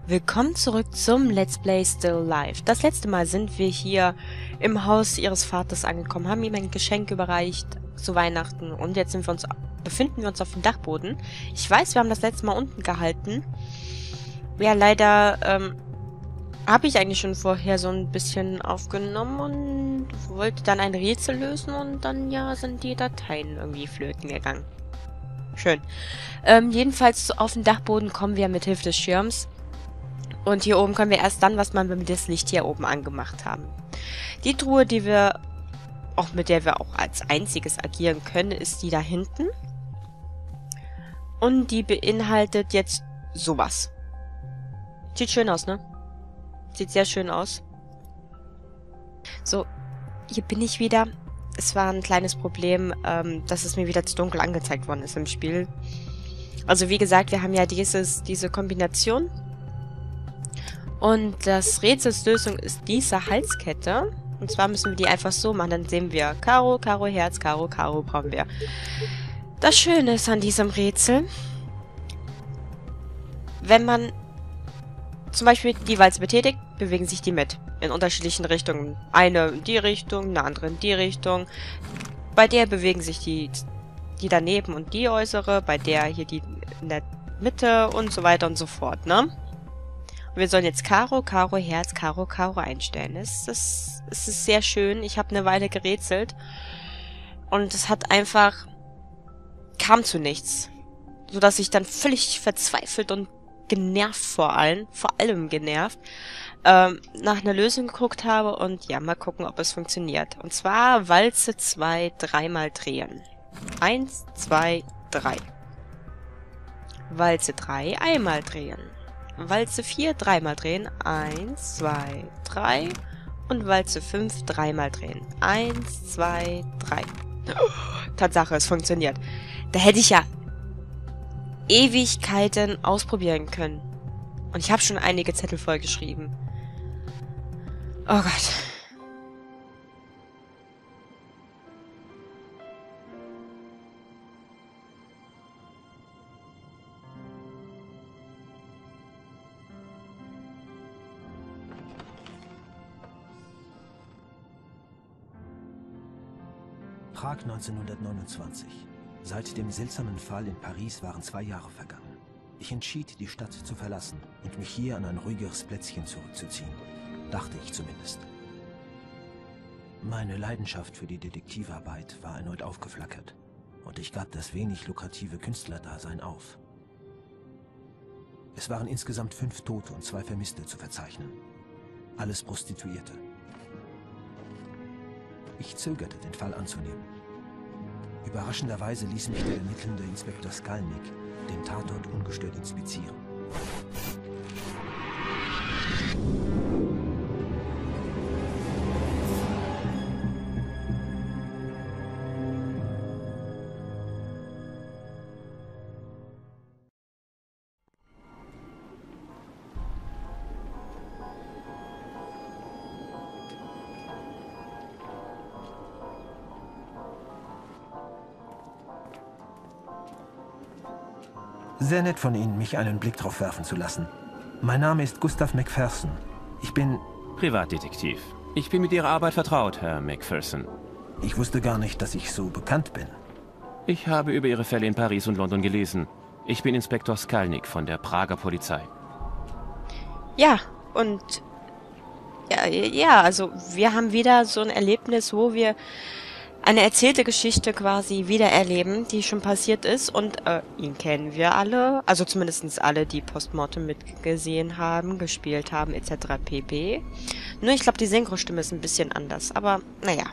Willkommen zurück zum Let's Play Still Life. Das letzte Mal sind wir hier im Haus ihres Vaters angekommen, haben ihm ein Geschenk überreicht zu Weihnachten und jetzt befinden wir uns auf dem Dachboden. Ich weiß, wir haben das letzte Mal unten gehalten. Ja, leider habe ich eigentlich schon vorher so ein bisschen aufgenommen und wollte dann ein Rätsel lösen und dann ja sind die Dateien irgendwie flöten gegangen. Schön. Jedenfalls auf den Dachboden kommen wir mit Hilfe des Schirms. Und hier oben können wir erst dann was machen, wenn wir das Licht hier oben angemacht haben. Die Truhe, mit der wir auch als einziges agieren können, ist die da hinten. Und die beinhaltet jetzt sowas. Sieht schön aus, ne? Sieht sehr schön aus. So, hier bin ich wieder. Es war ein kleines Problem, dass es mir wieder zu dunkel angezeigt worden ist im Spiel. Also wie gesagt, wir haben ja diese Kombination. Und das Rätselslösung ist diese Halskette. Und zwar müssen wir die einfach so machen. Dann sehen wir Karo, Karo, Herz, Karo, Karo brauchen wir. Das Schöne ist an diesem Rätsel, wenn man zum Beispiel die Walze betätigt, bewegen sich die mit. In unterschiedlichen Richtungen. Eine in die Richtung, eine andere in die Richtung. Bei der bewegen sich die daneben und die äußere. Bei der hier die in der Mitte und so weiter und so fort, ne? Wir sollen jetzt Karo, Karo, Herz, Karo, Karo einstellen. Es ist sehr schön. Ich habe eine Weile gerätselt. Und es hat einfach... kam zu nichts. Sodass ich dann völlig verzweifelt und genervt vor allem genervt, nach einer Lösung geguckt habe. Und ja, mal gucken, ob es funktioniert. Und zwar Walze 2 dreimal drehen. 1, 2, 3. Walze 3 einmal drehen. Walze 4 dreimal drehen. 1, 2, 3. Und Walze 5 dreimal drehen. 1, 2, 3. Tatsache, es funktioniert. Da hätte ich ja Ewigkeiten ausprobieren können. Und ich habe schon einige Zettel vollgeschrieben. Oh Gott. Prag 1929. Seit dem seltsamen Fall in Paris waren 2 Jahre vergangen. Ich entschied, die Stadt zu verlassen und mich hier an ein ruhigeres Plätzchen zurückzuziehen. Dachte ich zumindest. Meine Leidenschaft für die Detektivarbeit war erneut aufgeflackert und ich gab das wenig lukrative Künstlerdasein auf. Es waren insgesamt 5 Tote und 2 Vermisste zu verzeichnen. Alles Prostituierte. Ich zögerte, den Fall anzunehmen. Überraschenderweise ließ mich der ermittelnde Inspektor Skalnik den Tatort ungestört inspizieren. Sehr nett von Ihnen, mich einen Blick drauf werfen zu lassen. Mein Name ist Gustav Macpherson. Ich bin... Privatdetektiv. Ich bin mit Ihrer Arbeit vertraut, Herr Macpherson. Ich wusste gar nicht, dass ich so bekannt bin. Ich habe über Ihre Fälle in Paris und London gelesen. Ich bin Inspektor Skalnik von der Prager Polizei. Ja, und... Ja, also wir haben wieder so ein Erlebnis, wo wir eine erzählte Geschichte quasi wieder erleben, die schon passiert ist. Und ihn kennen wir alle, also zumindest alle, die Postmortem mitgesehen haben, gespielt haben, etc. pp. Nur ich glaube, die Synchrostimme ist ein bisschen anders. Aber naja,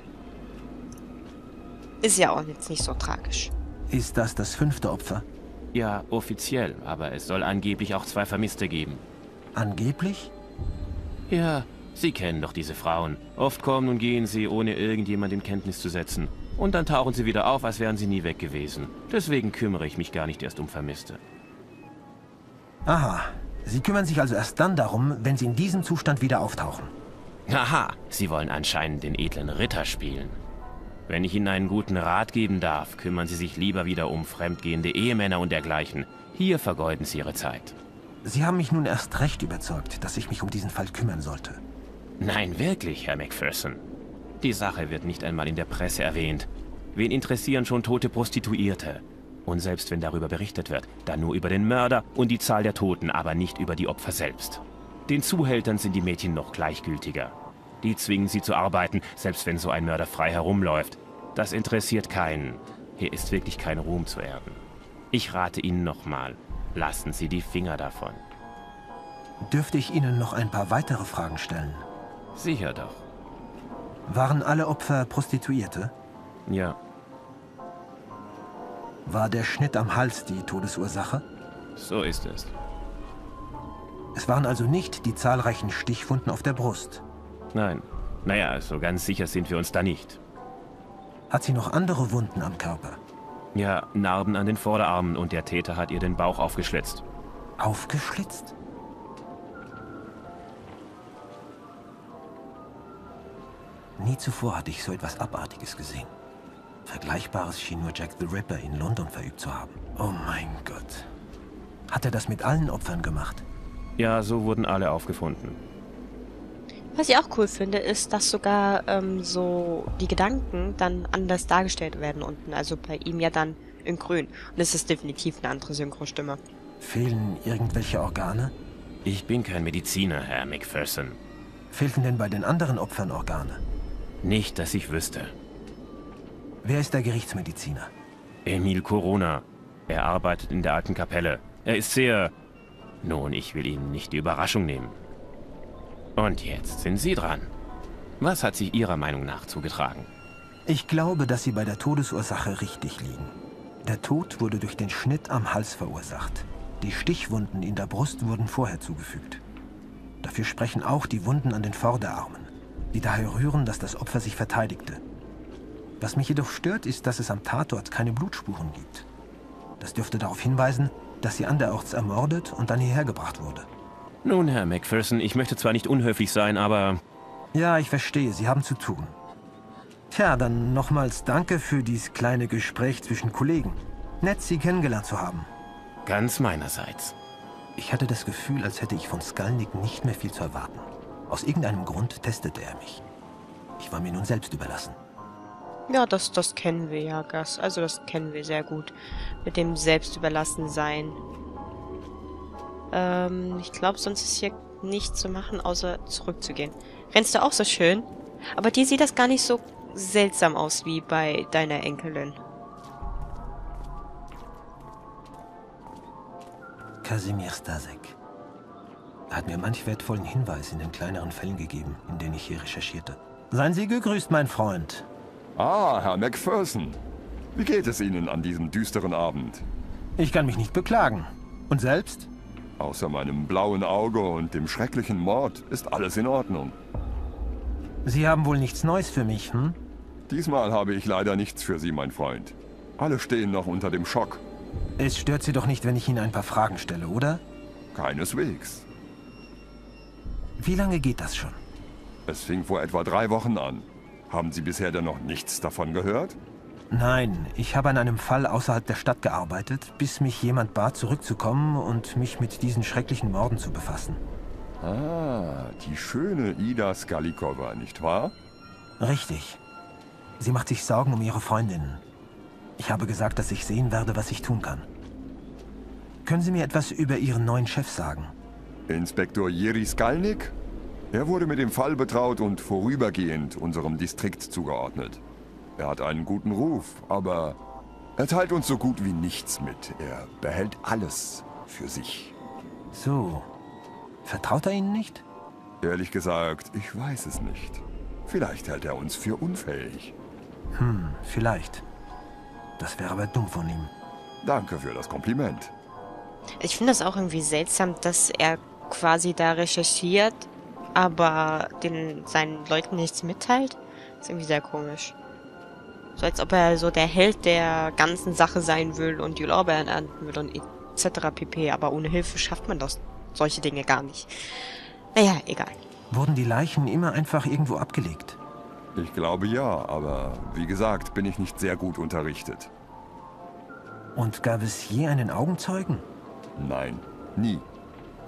ist ja auch jetzt nicht so tragisch. Ist das 5. Opfer? Ja, offiziell, aber es soll angeblich auch 2 Vermisste geben. Angeblich? Ja, Sie kennen doch diese Frauen. Oft kommen und gehen sie, ohne irgendjemand in Kenntnis zu setzen. Und dann tauchen sie wieder auf, als wären sie nie weg gewesen. Deswegen kümmere ich mich gar nicht erst um Vermisste. Aha. Sie kümmern sich also erst dann darum, wenn sie in diesem Zustand wieder auftauchen. Aha, Sie wollen anscheinend den edlen Ritter spielen. Wenn ich Ihnen einen guten Rat geben darf, kümmern Sie sich lieber wieder um fremdgehende Ehemänner und dergleichen. Hier vergeuden Sie Ihre Zeit. Sie haben mich nun erst recht überzeugt, dass ich mich um diesen Fall kümmern sollte. Nein, wirklich, Herr McPherson. Die Sache wird nicht einmal in der Presse erwähnt. Wen interessieren schon tote Prostituierte? Und selbst wenn darüber berichtet wird, dann nur über den Mörder und die Zahl der Toten, aber nicht über die Opfer selbst. Den Zuhältern sind die Mädchen noch gleichgültiger. Die zwingen sie zu arbeiten, selbst wenn so ein Mörder frei herumläuft. Das interessiert keinen. Hier ist wirklich kein Ruhm zu ernten. Ich rate Ihnen nochmal, lassen Sie die Finger davon. Dürfte ich Ihnen noch ein paar weitere Fragen stellen? Sicher doch. Waren alle Opfer Prostituierte? Ja, War der Schnitt am Hals die Todesursache? so ist es. Es waren also nicht die zahlreichen Stichwunden auf der Brust. Nein. Naja, so ganz sicher sind wir uns da nicht. Hat sie noch andere Wunden am Körper? Ja, Narben an den Vorderarmen und der Täter hat ihr den Bauch aufgeschlitzt. Aufgeschlitzt? Nie zuvor hatte ich so etwas Abartiges gesehen. Vergleichbares schien nur Jack the Ripper in London verübt zu haben. Oh mein Gott. Hat er das mit allen Opfern gemacht? Ja, so wurden alle aufgefunden. Was ich auch cool finde, ist, dass sogar so die Gedanken dann anders dargestellt werden unten. Also bei ihm ja dann in grün. Und es ist definitiv eine andere Synchrostimme. Fehlen irgendwelche Organe? Ich bin kein Mediziner, Herr McPherson. Fehlten denn bei den anderen Opfern Organe? Nicht, dass ich wüsste. Wer ist der Gerichtsmediziner? Emil Corona. Er arbeitet in der alten Kapelle. Er ist sehr... Nun, ich will Ihnen nicht die Überraschung nehmen. Und jetzt sind Sie dran. Was hat sich Ihrer Meinung nach zugetragen? Ich glaube, dass Sie bei der Todesursache richtig liegen. Der Tod wurde durch den Schnitt am Hals verursacht. Die Stichwunden in der Brust wurden vorher zugefügt. Dafür sprechen auch die Wunden an den Vorderarmen, die daher rühren, dass das Opfer sich verteidigte. Was mich jedoch stört, ist, dass es am Tatort keine Blutspuren gibt. Das dürfte darauf hinweisen, dass sie anderorts ermordet und dann hierher gebracht wurde. Nun, Herr McPherson, ich möchte zwar nicht unhöflich sein, aber... Ja, ich verstehe, Sie haben zu tun. Tja, dann nochmals danke für dieses kleine Gespräch zwischen Kollegen. Nett, Sie kennengelernt zu haben. Ganz meinerseits. Ich hatte das Gefühl, als hätte ich von Skalnik nicht mehr viel zu erwarten. Aus irgendeinem Grund testete er mich. Ich war mir nun selbst überlassen. Ja, das kennen wir ja, Gus. Also das kennen wir sehr gut. Mit dem Selbstüberlassensein. Ich glaube, sonst ist hier nichts zu machen, außer zurückzugehen. Rennst du auch so schön? Aber dir sieht das gar nicht so seltsam aus wie bei deiner Enkelin. Kasimir Stasek. Er hat mir manch wertvollen Hinweis in den kleineren Fällen gegeben, in denen ich hier recherchierte. Seien Sie gegrüßt, mein Freund. Ah, Herr McPherson. Wie geht es Ihnen an diesem düsteren Abend? Ich kann mich nicht beklagen. Und selbst? Außer meinem blauen Auge und dem schrecklichen Mord ist alles in Ordnung. Sie haben wohl nichts Neues für mich, hm? Diesmal habe ich leider nichts für Sie, mein Freund. Alle stehen noch unter dem Schock. Es stört Sie doch nicht, wenn ich Ihnen ein paar Fragen stelle, oder? Keineswegs. Wie lange geht das schon? Es fing vor etwa 3 Wochen an. Haben Sie bisher denn noch nichts davon gehört? Nein, ich habe an einem Fall außerhalb der Stadt gearbeitet, bis mich jemand bat, zurückzukommen und mich mit diesen schrecklichen Morden zu befassen. Ah, die schöne Ida Skalikova, nicht wahr? Richtig. Sie macht sich Sorgen um ihre Freundinnen. Ich habe gesagt, dass ich sehen werde, was ich tun kann. Können Sie mir etwas über Ihren neuen Chef sagen? Inspektor Jiří Skalnik? Er wurde mit dem Fall betraut und vorübergehend unserem Distrikt zugeordnet. Er hat einen guten Ruf, aber er teilt uns so gut wie nichts mit. Er behält alles für sich. So. Vertraut er Ihnen nicht? Ehrlich gesagt, ich weiß es nicht. Vielleicht hält er uns für unfähig. Vielleicht. Das wäre aber dumm von ihm. Danke für das Kompliment. Ich finde das auch irgendwie seltsam, dass er quasi da recherchiert, aber seinen Leuten nichts mitteilt. Das ist irgendwie sehr komisch. So als ob er so der Held der ganzen Sache sein will und die Lorbeeren ernten will und etc. pp. Aber ohne Hilfe schafft man das solche Dinge gar nicht. Naja, egal. Wurden die Leichen immer einfach irgendwo abgelegt? Ich glaube ja, aber wie gesagt, bin ich nicht sehr gut unterrichtet. Und gab es je einen Augenzeugen? Nein, nie.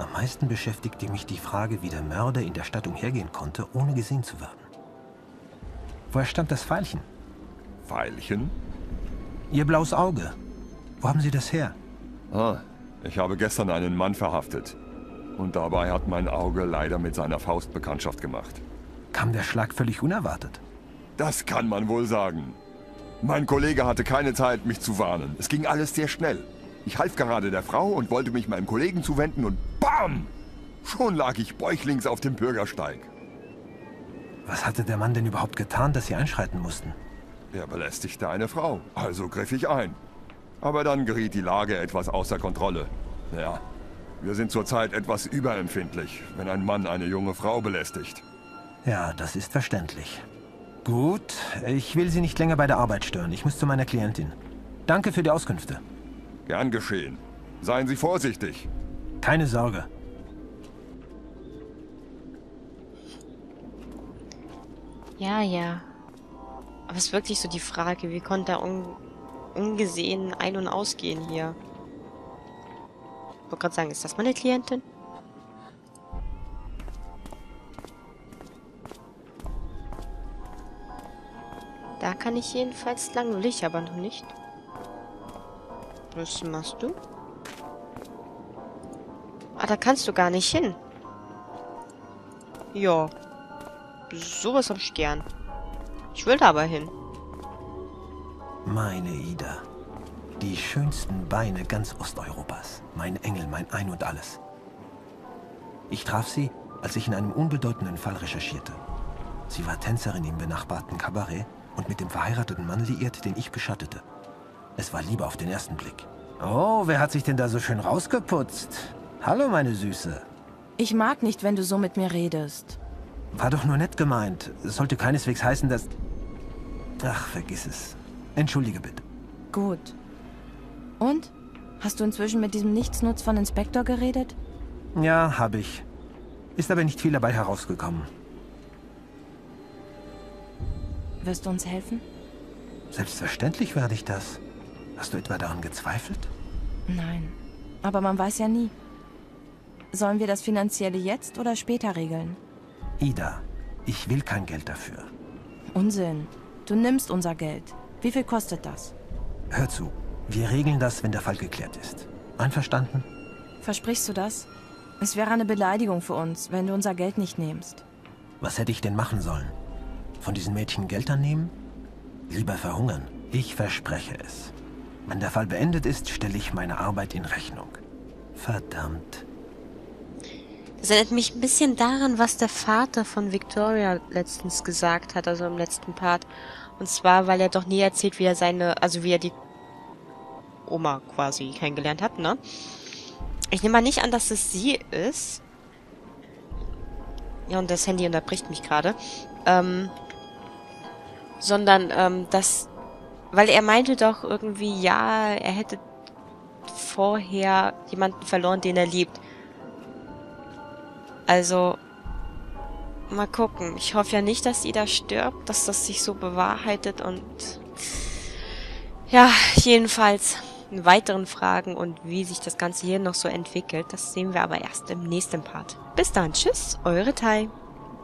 Am meisten beschäftigte mich die Frage, wie der Mörder in der Stadt umhergehen konnte, ohne gesehen zu werden. Woher stammt das Pfeilchen? Pfeilchen? Ihr blaues Auge. Wo haben Sie das her? Ah, ich habe gestern einen Mann verhaftet. Und dabei hat mein Auge leider mit seiner Faust Bekanntschaft gemacht. Kam der Schlag völlig unerwartet? Das kann man wohl sagen. Mein Kollege hatte keine Zeit, mich zu warnen. Es ging alles sehr schnell. Ich half gerade der Frau und wollte mich meinem Kollegen zuwenden und BAM! Schon lag ich bäuchlings auf dem Bürgersteig. Was hatte der Mann denn überhaupt getan, dass Sie einschreiten mussten? Er belästigte eine Frau, also griff ich ein. Aber dann geriet die Lage etwas außer Kontrolle. Ja, wir sind zurzeit etwas überempfindlich, wenn ein Mann eine junge Frau belästigt. Ja, das ist verständlich. Gut, ich will Sie nicht länger bei der Arbeit stören. Ich muss zu meiner Klientin. Danke für die Auskünfte. Gern geschehen. Seien Sie vorsichtig. Keine Sorge. Ja. Aber es ist wirklich so die Frage, wie konnte er ungesehen ein- und ausgehen hier? Ich wollte gerade sagen, ist das meine Klientin? Da kann ich jedenfalls lang, will ich aber noch nicht. Was machst du? Ah, da kannst du gar nicht hin. Ja. Sowas hab ich gern. Ich will da aber hin. Meine Ida. Die schönsten Beine ganz Osteuropas. Mein Engel, mein Ein und Alles. Ich traf sie, als ich in einem unbedeutenden Fall recherchierte. Sie war Tänzerin im benachbarten Kabarett und mit dem verheirateten Mann liiert, den ich beschattete. Es war Liebe auf den ersten Blick. Oh, wer hat sich denn da so schön rausgeputzt? Hallo, meine Süße. Ich mag nicht, wenn du so mit mir redest. War doch nur nett gemeint. Es sollte keineswegs heißen, dass... Ach, vergiss es. Entschuldige bitte. Gut. Und? Hast du inzwischen mit diesem Nichtsnutz von Inspektor geredet? Ja, habe ich. Ist aber nicht viel dabei herausgekommen. Wirst du uns helfen? Selbstverständlich werde ich das. Hast du etwa daran gezweifelt? Nein. Aber man weiß ja nie. Sollen wir das Finanzielle jetzt oder später regeln? Ida, ich will kein Geld dafür. Unsinn. Du nimmst unser Geld. Wie viel kostet das? Hör zu, wir regeln das, wenn der Fall geklärt ist. Einverstanden? Versprichst du das? Es wäre eine Beleidigung für uns, wenn du unser Geld nicht nimmst. Was hätte ich denn machen sollen? Von diesen Mädchen Geld annehmen? Lieber verhungern. Ich verspreche es. Wenn der Fall beendet ist, stelle ich meine Arbeit in Rechnung. Verdammt. Das erinnert mich ein bisschen daran, was der Vater von Victoria letztens gesagt hat, also im letzten Part. Und zwar, weil er doch nie erzählt, wie er die Oma quasi kennengelernt hat, ne? Ich nehme mal nicht an, dass es sie ist. Ja, und das Handy unterbricht mich gerade. Sondern, weil er meinte doch irgendwie, ja, er hätte vorher jemanden verloren, den er liebt. Also, mal gucken. Ich hoffe ja nicht, dass Ida stirbt, dass das sich so bewahrheitet und... Ja, jedenfalls in weiteren Fragen und wie sich das Ganze hier noch so entwickelt, das sehen wir aber erst im nächsten Part. Bis dann, tschüss, eure Tai.